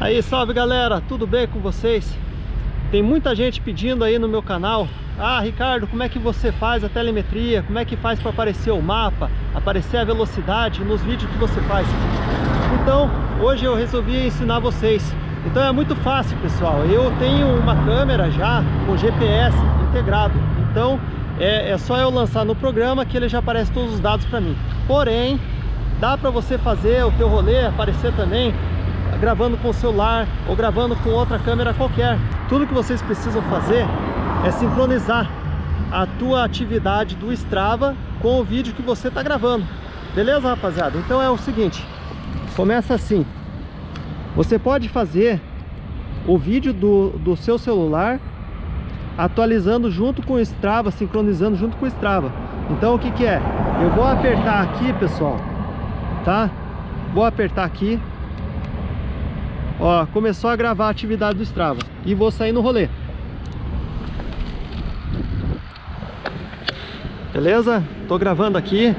Aí, salve galera, tudo bem com vocês? Tem muita gente pedindo aí no meu canal: ah, Ricardo, como é que você faz a telemetria? Como é que faz para aparecer o mapa, aparecer a velocidade nos vídeos que você faz? Então, hoje eu resolvi ensinar vocês. Então é muito fácil, pessoal. Eu tenho uma câmera já com GPS integrado. Então é só eu lançar no programa que ele já aparece todos os dados para mim. Porém, dá para você fazer o teu rolê aparecer também gravando com o celular ou gravando com outra câmera qualquer. Tudo que vocês precisam fazer é sincronizar a tua atividade do Strava com o vídeo que você está gravando. Beleza, rapaziada? Então é o seguinte, começa assim. Você pode fazer o vídeo do seu celular atualizando junto com o Strava, sincronizando junto com o Strava. Então o que que é? Eu vou apertar aqui, pessoal, tá? Vou apertar aqui. Ó, começou a gravar a atividade do Strava e vou sair no rolê. Beleza? Tô gravando aqui.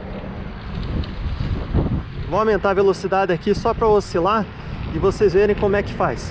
Vou aumentar a velocidade aqui só para oscilar e vocês verem como é que faz.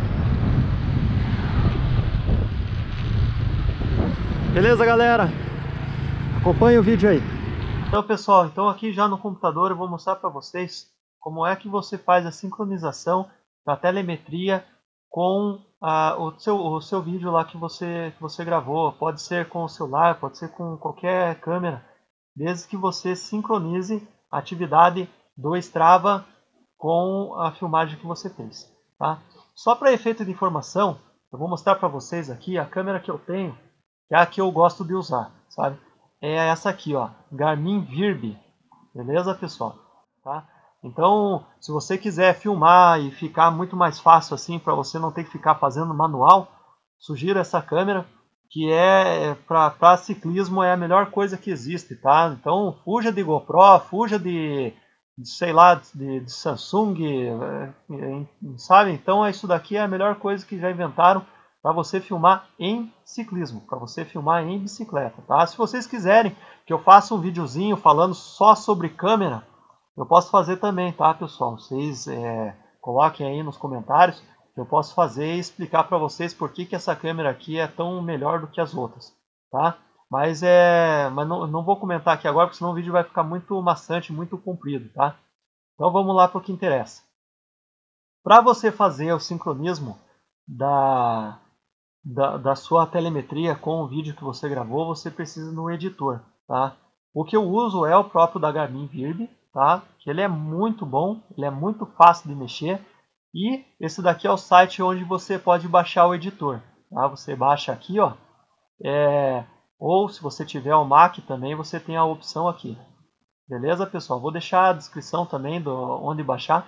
Beleza, galera? Acompanha o vídeo aí. Então, pessoal, aqui já no computador eu vou mostrar para vocês como é que você faz a sincronização da telemetria com o seu vídeo lá que você gravou. Pode ser com o celular, pode ser com qualquer câmera, desde que você sincronize a atividade do Strava com a filmagem que você fez, tá? Só para efeito de informação, eu vou mostrar para vocês aqui a câmera que eu tenho, que é a que eu gosto de usar, sabe? É essa aqui, ó, Garmin Virbe, beleza, pessoal? Tá? Então, se você quiser filmar e ficar muito mais fácil assim, para você não ter que ficar fazendo manual, sugiro essa câmera, que para ciclismo é a melhor coisa que existe, tá? Então, fuja de GoPro, fuja sei lá, de Samsung, sabe? Então, isso daqui é a melhor coisa que já inventaram para você filmar em ciclismo, para você filmar em bicicleta, tá? Se vocês quiserem que eu faça um videozinho falando só sobre câmera, eu posso fazer também, tá, pessoal? Vocês coloquem aí nos comentários, que eu posso fazer e explicar para vocês por que essa câmera aqui é tão melhor do que as outras, tá? Mas não vou comentar aqui agora, porque senão o vídeo vai ficar muito maçante, muito comprido, tá? Então vamos lá para o que interessa. Para você fazer o sincronismo da sua telemetria com o vídeo que você gravou, você precisa de um editor, tá? O que eu uso é o próprio da Garmin Virbe, tá? Que ele é muito bom, ele é muito fácil de mexer, e esse daqui é o site onde você pode baixar o editor, tá? Você baixa aqui, ó, ou se você tiver o Mac também, você tem a opção aqui. Beleza, pessoal? Vou deixar a descrição também onde baixar,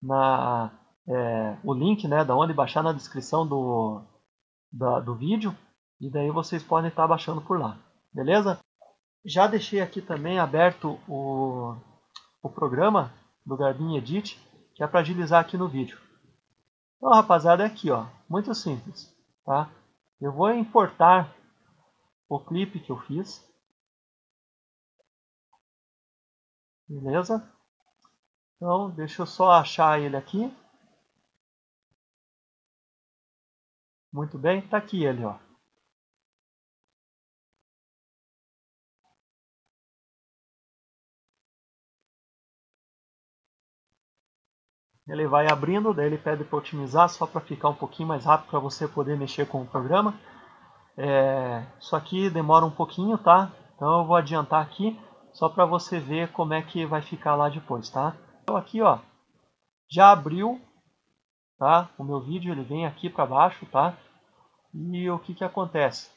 o link, né, da onde baixar na descrição do vídeo, e daí vocês podem estar baixando por lá, beleza? Já deixei aqui também aberto o programa do Garmin Edit, que é para agilizar aqui no vídeo. Então, rapaziada, é aqui, ó, muito simples, tá? Eu vou importar o clipe que eu fiz, beleza? Então, deixa eu só achar ele aqui. Muito bem, tá aqui ele, ó. Ele vai abrindo, daí ele pede para otimizar, só para ficar um pouquinho mais rápido para você poder mexer com o programa. Isso aqui demora um pouquinho, tá? Então eu vou adiantar aqui, só para você ver como é que vai ficar lá depois, tá? Então aqui, ó, já abriu, tá? O meu vídeo, ele vem aqui para baixo, tá? E o que que acontece?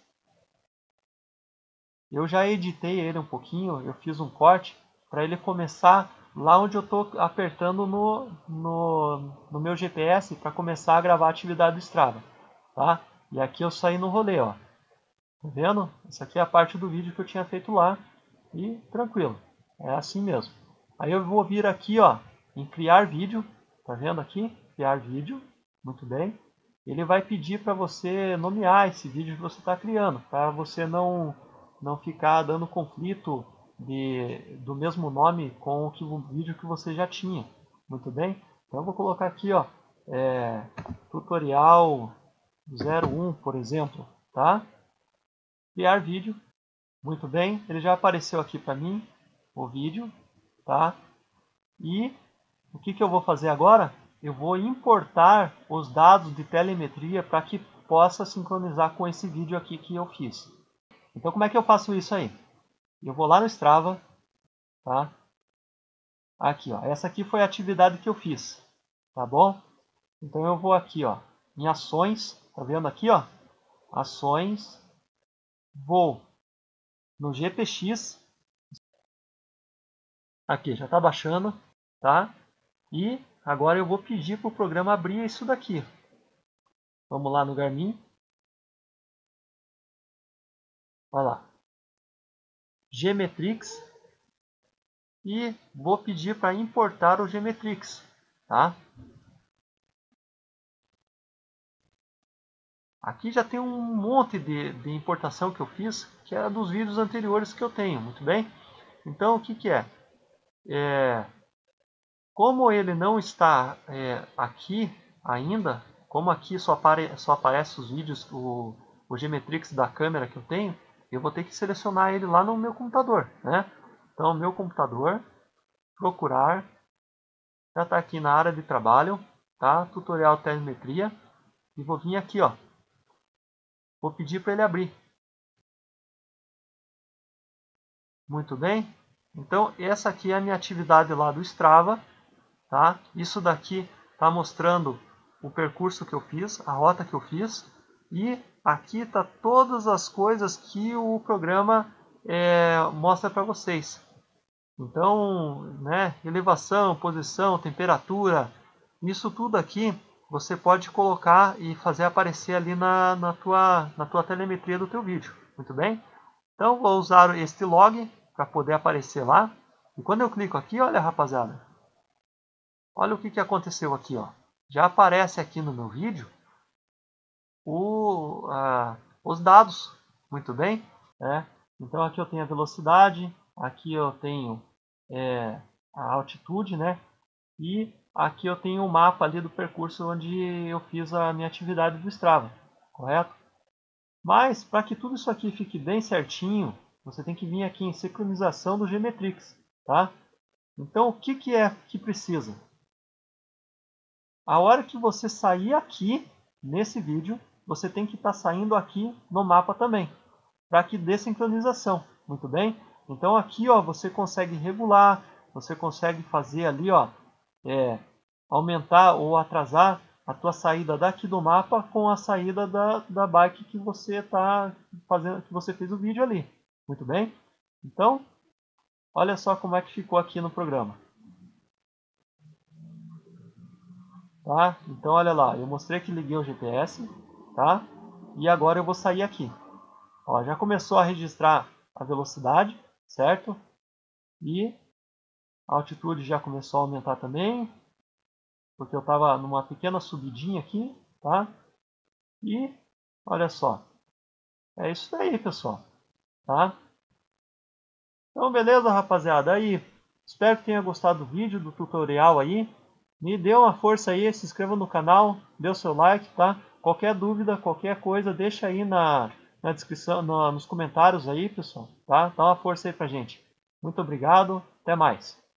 Eu já editei ele um pouquinho, eu fiz um corte para ele começar lá onde eu estou apertando no meu GPS para começar a gravar a atividade do Strava, tá? E aqui eu saí no rolê, ó. Tá vendo? Essa aqui é a parte do vídeo que eu tinha feito lá e tranquilo, é assim mesmo. Aí eu vou vir aqui, ó, em criar vídeo, tá vendo aqui? Criar vídeo, muito bem. Ele vai pedir para você nomear esse vídeo que você está criando, para você não ficar dando conflito do mesmo nome com o vídeo que você já tinha. Muito bem? Então eu vou colocar aqui, ó, tutorial 01, por exemplo, tá? Criar vídeo, muito bem, ele já apareceu aqui para mim, o vídeo, tá? E o que eu vou fazer agora? Eu vou importar os dados de telemetria para que possa sincronizar com esse vídeo aqui que eu fiz. Então como é que eu faço isso aí? Eu vou lá no Strava, tá? Aqui, ó, essa aqui foi a atividade que eu fiz, tá bom? Então eu vou aqui, ó, em ações, tá vendo aqui, ó? Ações, vou no GPX, aqui já está baixando, tá? E agora eu vou pedir para o programa abrir isso daqui. Vamos lá no Garmin. Olha lá. Gmetrix. E vou pedir para importar o Gmetrix, tá? Aqui já tem um monte de importação que eu fiz, que era dos vídeos anteriores que eu tenho, muito bem? Então, o que é? Como ele não está aqui ainda, como aqui só aparece os vídeos, o Gmetrix da câmera que eu tenho, eu vou ter que selecionar ele lá no meu computador, né? Então, meu computador, procurar, já está aqui na área de trabalho, tá? Tutorial telemetria, e vou vir aqui, ó. Vou pedir para ele abrir. Muito bem. Então, essa aqui é a minha atividade lá do Strava, tá? Isso daqui está mostrando o percurso que eu fiz, a rota que eu fiz, e aqui está todas as coisas que o programa mostra para vocês. Então, né, elevação, posição, temperatura, isso tudo aqui você pode colocar e fazer aparecer ali na tua telemetria do teu vídeo. Muito bem? Então, vou usar este log para poder aparecer lá. E quando eu clico aqui, olha rapaziada, olha o que aconteceu aqui. Ó. Já aparece aqui no meu vídeo os dados. Muito bem? Então aqui eu tenho a velocidade, aqui eu tenho a altitude, né? E aqui eu tenho o mapa ali do percurso onde eu fiz a minha atividade do Strava, correto? Mas para que tudo isso aqui fique bem certinho, você tem que vir aqui em sincronização do Gmetrix, tá? Então o que é que precisa? A hora que você sair aqui nesse vídeo, você tem que estar saindo aqui no mapa também, para que dê sincronização, muito bem? Então aqui ó, você consegue regular, você consegue fazer ali ó, aumentar ou atrasar a tua saída daqui do mapa com a saída da bike que você está fazendo, que você fez o vídeo ali, muito bem? Então, olha só como é que ficou aqui no programa. Tá? Então olha lá, eu mostrei que liguei o GPS, tá? E agora eu vou sair aqui. Ó, já começou a registrar a velocidade, certo? E a altitude já começou a aumentar também, porque eu estava numa pequena subidinha aqui, tá? E olha só, é isso daí, pessoal, tá? Então beleza, rapaziada, aí espero que tenha gostado do vídeo, do tutorial aí. Me dê uma força aí, se inscreva no canal, dê o seu like, tá? Qualquer dúvida, qualquer coisa, deixa aí na descrição, nos comentários aí, pessoal, tá? Dá uma força aí pra gente. Muito obrigado, até mais.